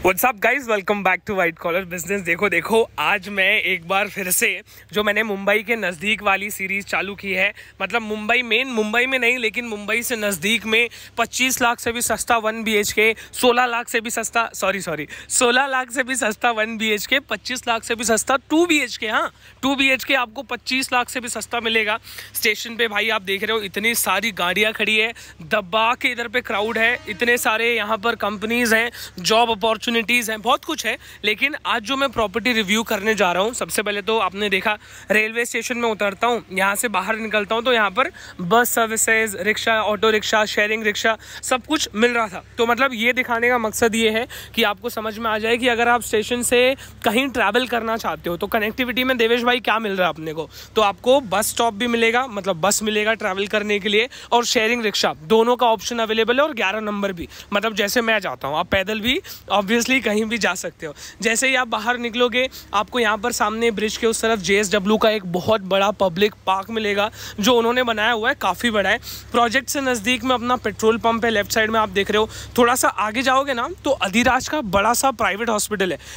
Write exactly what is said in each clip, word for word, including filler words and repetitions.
What's up guys, welcome back to white collar business. देखो देखो आज मैं एक बार फिर से जो मैंने मुंबई के नज़दीक वाली सीरीज़ चालू की है, मतलब मुंबई मेन मुंबई में नहीं लेकिन मुंबई से नज़दीक में पच्चीस लाख से भी सस्ता वन बी एच के, सोलह लाख से भी सस्ता सॉरी सॉरी सोलह लाख से भी सस्ता वन बी एच के, पच्चीस लाख से भी सस्ता टू बी एच के। हाँ, टू बी एच के आपको पच्चीस लाख से भी सस्ता मिलेगा। स्टेशन पे भाई आप देख रहे हो इतनी सारी गाड़ियाँ खड़ी है, दबा के इधर पे क्राउड है, इतने सारे यहाँ पर कंपनीज हैं, जॉब अपॉर्चुनिटीज़ हैं, बहुत कुछ है। लेकिन आज जो मैं प्रॉपर्टी रिव्यू करने जा रहा हूँ, सबसे पहले तो आपने देखा रेलवे स्टेशन में उतरता हूँ, यहाँ से बाहर निकलता हूँ तो यहाँ पर bus services, rickshaw, auto rickshaw, sharing rickshaw सब कुछ मिल रहा था। तो मतलब ये दिखाने का मकसद ये है कि आपको समझ में आ जाए कि अगर आप स्टेशन से कहीं ट्रैवल करना चाहते हो तो कनेक्टिविटी में देवेश भाई क्या मिल रहा है अपने को। तो आपको बस स्टॉप भी मिलेगा, मतलब बस मिलेगा ट्रैवल करने के लिए, और शेयरिंग रिक्शा दोनों का ऑप्शन अवेलेबल है, और ग्यारह नंबर भी, मतलब जैसे मैं जाता हूँ आप पैदल भी ऑब्वियसली कहीं भी जा सकते हो। जैसे ही आप बाहर निकलोगे आपको यहाँ पर सामने ब्रिज के उस तरफ जे एस डब्ल्यू का एक बहुत बड़ा पब्लिक पार्क मिलेगा जो उन्होंने बनाया हुआ है, काफ़ी बड़ा है। प्रोजेक्ट से नज़दीक में अपना पेट्रोल पंप है, लेफ्ट साइड में आप देख रहे हो। थोड़ा सा आगे जाओगे ना तो अधिराज का बड़ा सा प्राइवेट हॉस्पिटल है।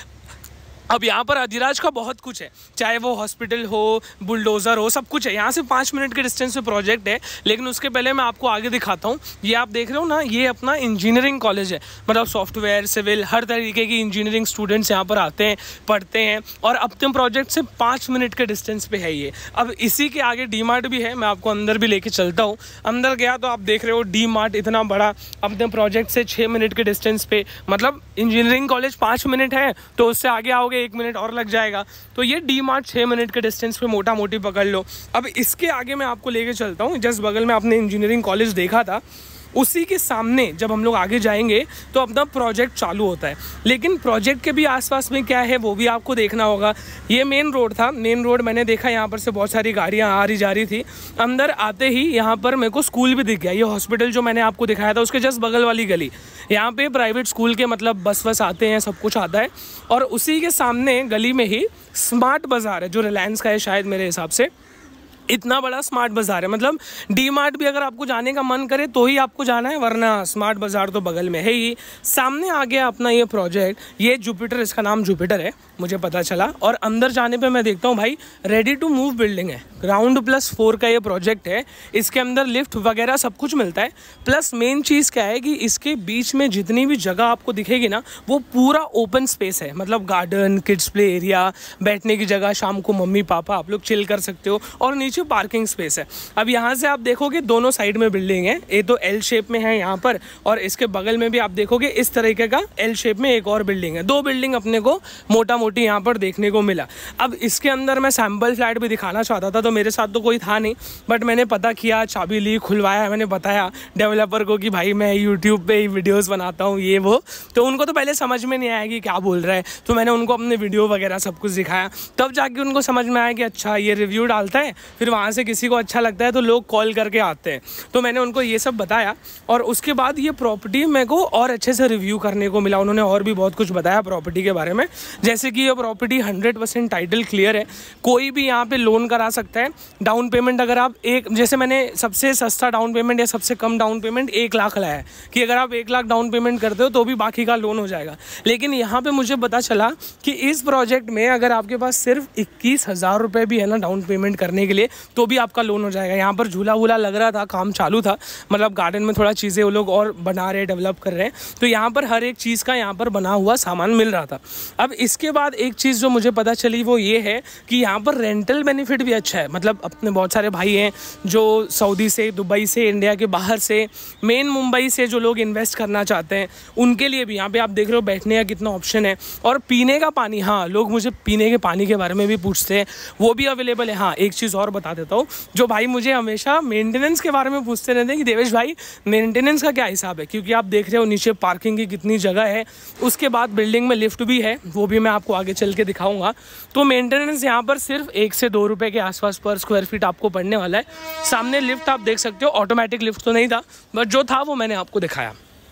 अब यहाँ पर अधिराज का बहुत कुछ है, चाहे वो हॉस्पिटल हो, बुलडोज़र हो, सब कुछ है। यहाँ से पाँच मिनट के डिस्टेंस पे प्रोजेक्ट है। लेकिन उसके पहले मैं आपको आगे दिखाता हूँ। ये आप देख रहे हो ना, ये अपना इंजीनियरिंग कॉलेज है, मतलब सॉफ्टवेयर, सिविल, हर तरीके की इंजीनियरिंग स्टूडेंट्स यहाँ पर आते हैं, पढ़ते हैं, और अपने प्रोजेक्ट से पाँच मिनट के डिस्टेंस पे है ये। अब इसी के आगे डी मार्ट भी है, मैं आपको अंदर भी लेके चलता हूँ। अंदर गया तो आप देख रहे हो डी मार्ट इतना बड़ा, अपने प्रोजेक्ट से छः मिनट के डिस्टेंस पे, मतलब इंजीनियरिंग कॉलेज पाँच मिनट है तो उससे आगे आओगे एक मिनट और लग जाएगा। तो ये डी मार्ट छः मिनट के डिस्टेंस पे मोटा मोटी पकड़ लो। अब इसके आगे मैं आपको लेके चलता हूँ, जस्ट बगल में आपने इंजीनियरिंग कॉलेज देखा था, उसी के सामने जब हम लोग आगे जाएंगे तो अपना प्रोजेक्ट चालू होता है। लेकिन प्रोजेक्ट के भी आसपास में क्या है वो भी आपको देखना होगा। ये मेन रोड था, मेन रोड मैंने देखा यहाँ पर से बहुत सारी गाड़ियाँ आ रही जा रही थी। अंदर आते ही यहाँ पर मेरे को स्कूल भी दिख गया। ये हॉस्पिटल जो मैंने आपको दिखाया था उसके जस्ट बगल वाली गली, यहाँ पे प्राइवेट स्कूल के मतलब बस वस आते हैं, सब कुछ आता है। और उसी के सामने गली में ही स्मार्ट बाज़ार है जो रिलायंस का है शायद मेरे हिसाब से। इतना बड़ा स्मार्ट बाज़ार है, मतलब डी मार्ट भी अगर आपको जाने का मन करे तो ही आपको जाना है, वरना स्मार्ट बाज़ार तो बगल में है ही। सामने आ गया अपना ये प्रोजेक्ट, ये जुपिटर, इसका नाम जुपिटर है मुझे पता चला। और अंदर जाने पे मैं देखता हूँ भाई रेडी टू मूव बिल्डिंग है, ग्राउंड प्लस फोर का ये प्रोजेक्ट है। इसके अंदर लिफ्ट वगैरह सब कुछ मिलता है। प्लस मेन चीज़ क्या है कि इसके बीच में जितनी भी जगह आपको दिखेगी ना वो पूरा ओपन स्पेस है, मतलब गार्डन, किड्स प्ले एरिया, बैठने की जगह, शाम को मम्मी पापा आप लोग चिल कर सकते हो, और नीचे पार्किंग स्पेस है। अब यहाँ से आप देखोगे दोनों साइड में बिल्डिंग है, ये तो एल शेप में है यहाँ पर, और इसके बगल में भी आप देखोगे इस तरीके का एल शेप में एक और बिल्डिंग है। दो बिल्डिंग अपने को मोटा मोटी यहाँ पर देखने को मिला। अब इसके अंदर मैं सैम्पल फ्लैट भी दिखाना चाहता था, तो मेरे साथ तो कोई था नहीं, बट मैंने पता किया, चाबी ली, खुलवाया, मैंने बताया डेवलपर को कि भाई मैं यूट्यूब पे ही वीडियोज़ बनाता हूँ ये वो। तो उनको तो पहले समझ में नहीं आया कि क्या बोल रहा है, तो मैंने उनको अपने वीडियो वगैरह सब कुछ दिखाया, तब जाके उनको समझ में आया कि अच्छा ये रिव्यू डालता है, फिर वहाँ से किसी को अच्छा लगता है तो लोग कॉल करके आते हैं। तो मैंने उनको ये सब बताया, और उसके बाद ये प्रॉपर्टी मेरे को और अच्छे से रिव्यू करने को मिला। उन्होंने और भी बहुत कुछ बताया प्रॉपर्टी के बारे में, जैसे कि ये property hundred percent title clear है, कोई भी यहाँ पे लोन करा सकता है। डाउन पेमेंट अगर आप एक, जैसे मैंने सबसे सस्ता डाउन पेमेंट या सबसे कम डाउन पेमेंट एक लाख लाया है कि अगर आप एक लाख डाउन पेमेंट करते हो तो भी बाकी का लोन हो जाएगा। लेकिन यहाँ पे मुझे पता चला कि इस प्रोजेक्ट में अगर आपके पास सिर्फ इक्कीस हज़ार रुपये भी है ना डाउन पेमेंट करने के लिए तो भी आपका लोन हो जाएगा। यहाँ पर झूला वूला लग रहा था, काम चालू था, मतलब गार्डन में थोड़ा चीज़ें वो लोग और बना रहे हैं, डेवलप कर रहे हैं, तो यहाँ पर हर एक चीज़ का यहाँ पर बना हुआ सामान मिल रहा था। अब इसके बाद एक चीज़ जो मुझे पता चली वो ये है कि यहाँ पर रेंटल बेनिफिट भी अच्छा है। मतलब अपने बहुत सारे भाई हैं जो सऊदी से, दुबई से, इंडिया के बाहर से, मेन मुंबई से जो लोग इन्वेस्ट करना चाहते हैं उनके लिए भी यहाँ पे आप देख रहे हो बैठने का कितना ऑप्शन है। और पीने का पानी, हाँ लोग मुझे पीने के पानी के बारे में भी पूछते हैं, वो भी अवेलेबल है। हाँ एक चीज़ और बता देता हूँ, जो भाई मुझे हमेशा मेंटेनेंस के बारे में पूछते रहते हैं कि देवेश भाई मेंटेनेंस का क्या हिसाब है, क्योंकि आप देख रहे हो नीचे पार्किंग की कितनी जगह है, उसके बाद बिल्डिंग में लिफ्ट भी है, वो भी मैं आपको आगे चल के दिखाऊंगा। तो मेंटेनेंस यहाँ पर सिर्फ एक से दो रुपए के आसपास पर स्क्वायर फीट आपको पड़ने वाला है। सामने लिफ्ट आप देख सकते हो, ऑटोमेटिक लिफ्ट तो नहीं था, बट जो था वो मैंने आपको दिखाया।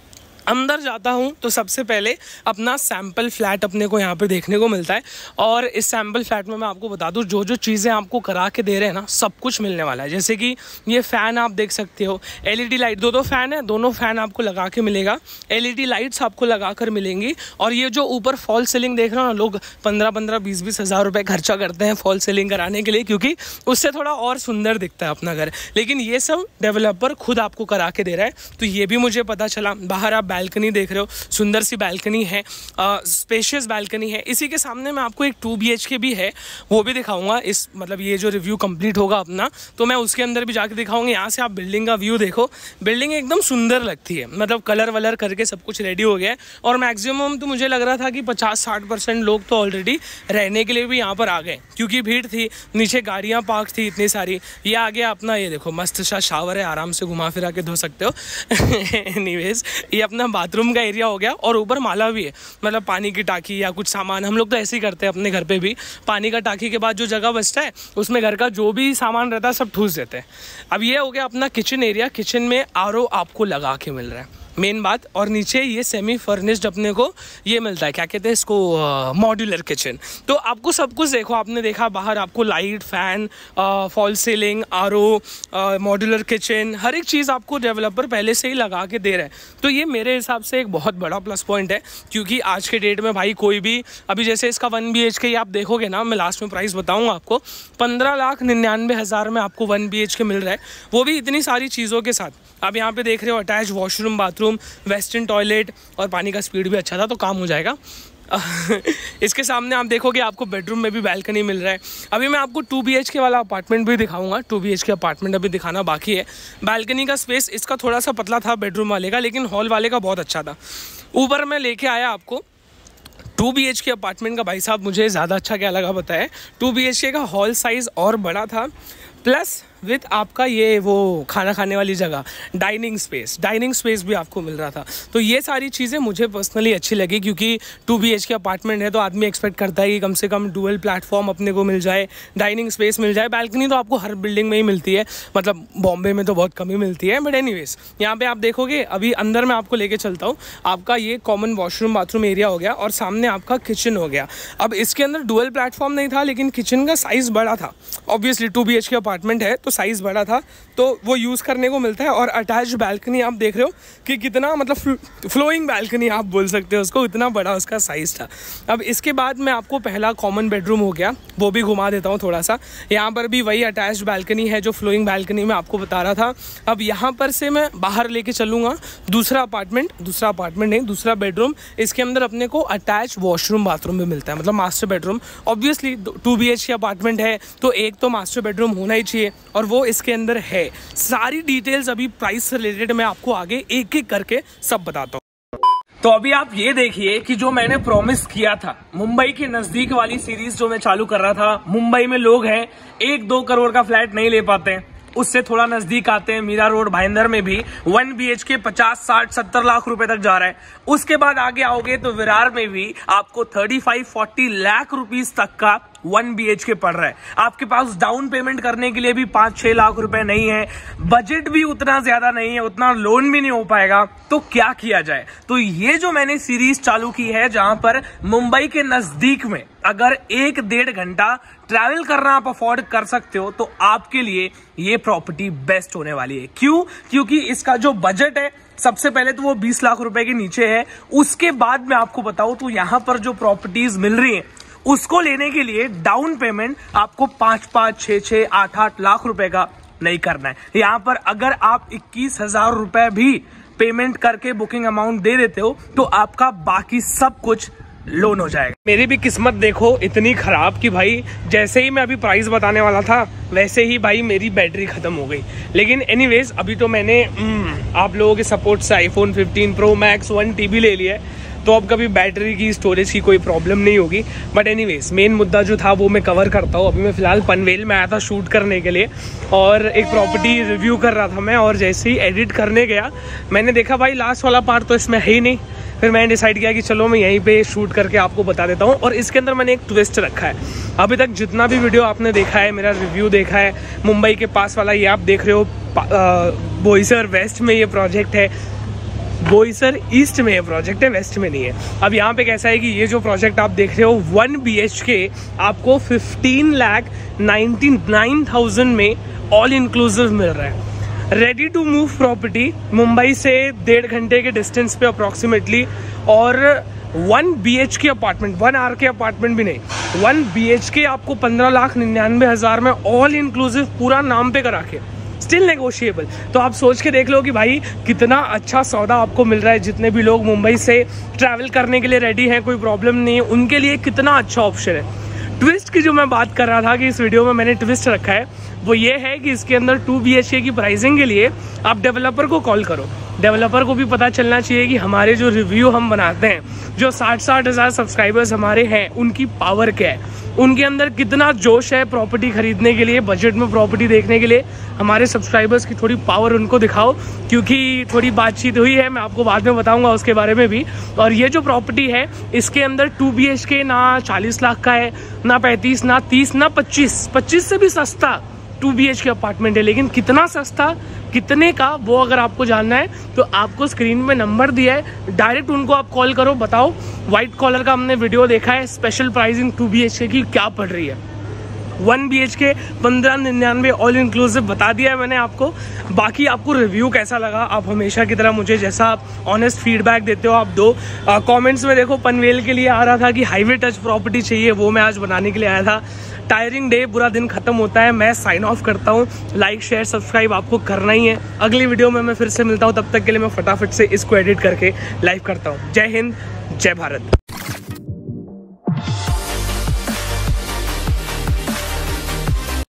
अंदर जाता हूँ तो सबसे पहले अपना सैम्पल फ्लैट अपने को यहाँ पे देखने को मिलता है। और इस सैम्पल फ्लैट में मैं आपको बता दूँ जो जो चीज़ें आपको करा के दे रहे हैं ना, सब कुछ मिलने वाला है। जैसे कि ये फ़ैन आप देख सकते हो, एलईडी लाइट, दो दो फैन है, दोनों फैन आपको लगा के मिलेगा, एलईडी लाइट्स आपको लगा कर मिलेंगी। और ये जो ऊपर फॉल सीलिंग देख रहे हो ना, लोग पंद्रह पंद्रह बीस बीस हज़ार रुपये खर्चा करते हैं फॉल सीलिंग कराने के लिए, क्योंकि उससे थोड़ा और सुंदर दिखता है अपना घर। लेकिन ये सब डेवलपर खुद आपको करा के दे रहा है, तो ये भी मुझे पता चला। बाहर आप बैल्कनी देख रहे हो, सुंदर सी बैल्कनी है, स्पेशियस बैल्कनी है। इसी के सामने मैं आपको एक टू बी एच के भी है, वो भी दिखाऊंगा। इस मतलब ये जो रिव्यू कंप्लीट होगा अपना, तो मैं उसके अंदर भी जाके दिखाऊंगा। यहाँ से आप बिल्डिंग का व्यू देखो, बिल्डिंग एकदम सुंदर लगती है, मतलब कलर वलर करके सब कुछ रेडी हो गया है। और मैक्सिमम तो मुझे लग रहा था कि पचास साठ परसेंट लोग तो ऑलरेडी रहने के लिए भी यहाँ पर आ गए, क्योंकि भीड़ थी, नीचे गाड़ियाँ पार्क थी इतनी सारी। ये आ गया अपना, ये देखो मस्त सा शावर है, आराम से घुमा फिरा के धो सकते हो। एनीवेज, ये अपना बाथरूम का एरिया हो गया। और ऊपर माला भी है, मतलब पानी की टाकी या कुछ सामान, हम लोग तो ऐसे ही करते हैं अपने घर पे भी। पानी का टाकी के बाद जो जगह बचता है उसमें घर का जो भी सामान रहता है सब ठूस देते हैं। अब ये हो गया अपना किचन एरिया। किचन में आर ओ आपको लगा के मिल रहा है, मेन बात। और नीचे ये सेमी फर्निश्ड अपने को ये मिलता है, क्या कहते हैं इसको, मॉड्यूलर किचन। तो आपको सब कुछ देखो, आपने देखा बाहर आपको light, fan, fall ceiling, RO, modular kitchen, हर एक चीज़ आपको डेवलपर पहले से ही लगा के दे रहा है। तो ये मेरे हिसाब से एक बहुत बड़ा प्लस पॉइंट है, क्योंकि आज के डेट में भाई कोई भी, अभी जैसे इसका वन बी एच के आप देखोगे ना, मैं लास्ट में प्राइस बताऊँगा आपको, पंद्रह लाख निन्यानवे हज़ार में आपको वन बी एच के मिल रहा है, वो भी इतनी सारी चीज़ों के साथ। आप यहाँ पे देख रहे हो attach washroom, bathroom, western toilet, और पानी का स्पीड भी अच्छा था तो काम हो जाएगा। इसके सामने आप देखोगे आपको बेडरूम में भी बैल्कनी मिल रहा है। अभी मैं आपको टू बी एच के वाला अपार्टमेंट भी दिखाऊंगा, two B H K apartment अभी दिखाना बाकी है। बैल्कनी का स्पेस इसका थोड़ा सा पतला था बेडरूम वाले का, लेकिन हॉल वाले का बहुत अच्छा था। ऊपर मैं लेके आया आपको two B H K apartment का। भाई साहब मुझे ज़्यादा अच्छा क्या लगा पता है, टू बी एच के का हॉल साइज़ और बड़ा था, प्लस विथ आपका ये वो खाना खाने वाली जगह, डाइनिंग स्पेस, डाइनिंग स्पेस भी आपको मिल रहा था। तो ये सारी चीज़ें मुझे पर्सनली अच्छी लगी, क्योंकि two B H K apartment है तो आदमी एक्सपेक्ट करता है कि कम से कम डुअल प्लेटफॉर्म अपने को मिल जाए, डाइनिंग स्पेस मिल जाए। बैल्कनी तो आपको हर बिल्डिंग में ही मिलती है, मतलब बॉम्बे में तो बहुत कम ही मिलती है, बट एनीवेज यहाँ पे आप देखोगे। अभी अंदर मैं आपको लेके चलता हूँ। आपका ये कॉमन वॉशरूम बाथरूम एरिया हो गया, और सामने आपका किचन हो गया। अब इसके अंदर डुअल प्लेटफॉर्म नहीं था, लेकिन किचन का साइज़ बड़ा था। Obviously two B H K apartment है तो साइज़ बड़ा था, तो वो यूज़ करने को मिलता है। और अटैच बैल्कनी आप देख रहे हो कि कितना, मतलब फ्लोइंग बैल्कनी आप बोल सकते हो उसको, इतना बड़ा उसका साइज़ था। अब इसके बाद मैं आपको पहला कॉमन बेडरूम हो गया, वो भी घुमा देता हूँ थोड़ा सा। यहाँ पर भी वही अटैच बैल्कनी है जो फ्लोइंग बैल्कनी में आपको बता रहा था। अब यहाँ पर से मैं बाहर लेके चलूँगा दूसरा अपार्टमेंट, दूसरा अपार्टमेंट नहीं दूसरा बेडरूम। इसके अंदर अपने को अटैच वॉशरूम बाथरूम भी मिलता है, मतलब master bedroom. Obviously two B H K apartment है तो एक तो मास्टर बेडरूम होना ही चाहिए, और वो इसके अंदर है। सारी डिटेल्स अभी प्राइस से रिलेटेड मैं आपको आगे एक एक करके सब बताता हूँ। तो अभी आप ये देखिए कि जो मैंने प्रॉमिस किया था, मुंबई के नजदीक वाली सीरीज जो मैं चालू कर रहा था, मुंबई में लोग हैं एक दो करोड़ का फ्लैट नहीं ले पाते हैं, उससे थोड़ा नजदीक आते हैं मीरा रोड भाईंदर में भी वन बी एच के पचास साठ सत्तर लाख रुपए तक जा रहा है। उसके बाद आगे आओगे तो विरार में भी आपको thirty five forty lakh rupees तक का वन बी एच के पड़ रहा है। आपके पास डाउन पेमेंट करने के लिए भी पांच छह लाख रुपए नहीं है, बजट भी उतना ज्यादा नहीं है, उतना लोन भी नहीं हो पाएगा, तो क्या किया जाए। तो ये जो मैंने सीरीज चालू की है, जहां पर मुंबई के नजदीक में अगर एक डेढ़ घंटा ट्रैवल करना आप अफोर्ड कर सकते हो, तो आपके लिए ये प्रॉपर्टी बेस्ट होने वाली है। क्यों? क्योंकि इसका जो बजट है सबसे पहले तो वो बीस लाख रुपए के नीचे है। उसके बाद मैं आपको बताऊं तो यहां पर जो प्रॉपर्टीज मिल रही है उसको लेने के लिए डाउन पेमेंट आपको पांच पांच छह छह आठ आठ लाख रुपए का नहीं करना है। यहाँ पर अगर आप इक्कीस हजार रुपए भी पेमेंट करके बुकिंग अमाउंट दे देते हो तो आपका बाकी सब कुछ लोन हो जाएगा। मेरी भी किस्मत देखो इतनी खराब कि भाई जैसे ही मैं अभी प्राइस बताने वाला था वैसे ही भाई मेरी बैटरी खत्म हो गई। लेकिन एनीवेज अभी तो मैंने आप लोगों के सपोर्ट से iPhone fifteen Pro Max one TB ले लिया है, तो अब कभी बैटरी की स्टोरेज की कोई प्रॉब्लम नहीं होगी। बट एनीवेज मेन मुद्दा जो था वो मैं कवर करता हूँ। अभी मैं फिलहाल पनवेल में आया था शूट करने के लिए और एक प्रॉपर्टी रिव्यू कर रहा था मैं, और जैसे ही एडिट करने गया मैंने देखा भाई लास्ट वाला पार्ट तो इसमें है ही नहीं। फिर मैंने डिसाइड किया कि चलो मैं यहीं पे शूट करके आपको बता देता हूँ। और इसके अंदर मैंने एक ट्विस्ट रखा है। अभी तक जितना भी वीडियो आपने देखा है, मेरा रिव्यू देखा है, मुंबई के पास वाला ये आप देख रहे हो बोईसर वेस्ट में ये प्रोजेक्ट है, बोईसर ईस्ट में ये प्रोजेक्ट है, वेस्ट में नहीं है। अब यहाँ पे कैसा है कि ये जो प्रोजेक्ट आप देख रहे हो वन बी एच के आपको fifteen lakh ninety nine thousand में ऑल इंक्लूसिव मिल रहा है। Ready to move property, Mumbai से डेढ़ घंटे के डिस्टेंस पे अप्रॉक्सीमेटली, और one B H K apartment, one R K apartment भी नहीं, वन बी एच के आपको पंद्रह लाख निन्यानवे हजार में ऑल इंक्लूसिव पूरा नाम पे करा के, स्टिल नेगोशिएबल। तो आप सोच के देख लो कि भाई कितना अच्छा सौदा आपको मिल रहा है। जितने भी लोग मुंबई से ट्रैवल करने के लिए रेडी हैं, कोई प्रॉब्लम नहीं है, उनके लिए कितना अच्छा ऑप्शन है। ट्विस्ट की जो मैं बात कर रहा था कि इस वीडियो में मैंने ट्विस्ट रखा है, वो ये है कि इसके अंदर टू बी एच के की प्राइसिंग के लिए आप डेवलपर को कॉल करो। डेवलपर को भी पता चलना चाहिए कि हमारे जो रिव्यू हम बनाते हैं, जो साठ साठ हज़ार सब्सक्राइबर्स हमारे हैं, उनकी पावर क्या है, उनके अंदर कितना जोश है प्रॉपर्टी खरीदने के लिए, बजट में प्रॉपर्टी देखने के लिए। हमारे सब्सक्राइबर्स की थोड़ी पावर उनको दिखाओ, क्योंकि थोड़ी बातचीत हुई है, मैं आपको बाद में बताऊंगा उसके बारे में भी। और ये जो प्रॉपर्टी है इसके अंदर टू बी एच के ना चालीस लाख का है, ना पैंतीस, ना तीस, ना पच्चीस, पच्चीस से भी सस्ता two B H K apartment है। लेकिन कितना सस्ता, कितने का, वो अगर आपको जानना है तो आपको स्क्रीन में नंबर दिया है, डायरेक्ट उनको आप कॉल करो, बताओ व्हाइट कॉलर का हमने वीडियो देखा है, special pricing two B H K की क्या पड़ रही है। वन बी एच के पंद्रह निन्यानवे ऑल इंक्लूसिव बता दिया है मैंने आपको। बाकी आपको रिव्यू कैसा लगा, आप हमेशा की तरह मुझे जैसा आप ऑनेस्ट फीडबैक देते हो आप दो। कमेंट्स में देखो पनवेल के लिए आ रहा था कि हाईवे टच प्रॉपर्टी चाहिए, वो मैं आज बनाने के लिए आया था। टायरिंग डे, बुरा दिन खत्म होता है, मैं साइन ऑफ करता हूँ। लाइक शेयर सब्सक्राइब आपको करना ही है। अगली वीडियो में मैं फिर से मिलता हूँ, तब तक के लिए मैं फटाफट से इसको एडिट करके लाइव करता हूँ। जय हिंद, जय भारत।